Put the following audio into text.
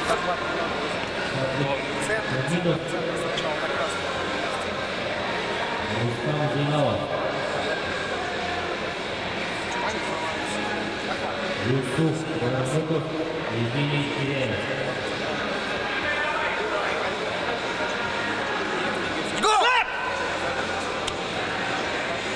Центр сначала на красном. Рустам Зейналов. Юсуф Барамуков, Евгений Киряев.